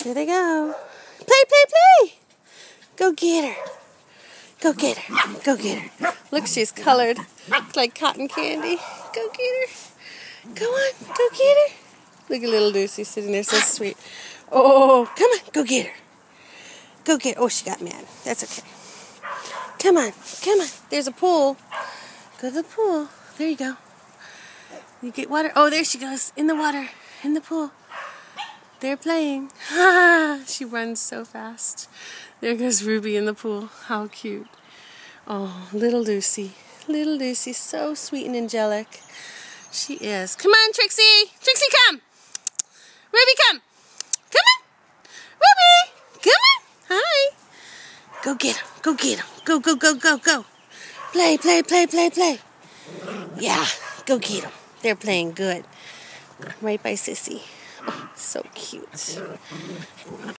Here they go. Play, play, play. Go get her. Go get her. Go get her. Look, she's colored. It's like cotton candy. Go get her. Go on. Go get her. Look at little Lucy sitting there so sweet. Oh, come on. Go get her. Go get her. Oh, she got mad. That's okay. Come on. Come on. There's a pool. Go to the pool. There you go. You get water. Oh, there she goes. In the water. In the pool. They're playing. She runs so fast. There goes Ruby in the pool. How cute. Oh, little Lucy. Little Lucy, so sweet and angelic. She is. Come on, Trixie. Trixie, come. Ruby, come. Come on. Ruby, come on. Hi. Go get him. Go get him. Go, go, go, go, go. Play, play, play, play, play. Yeah, go get him. They're playing good. Right by Sissy. Oh, so cute.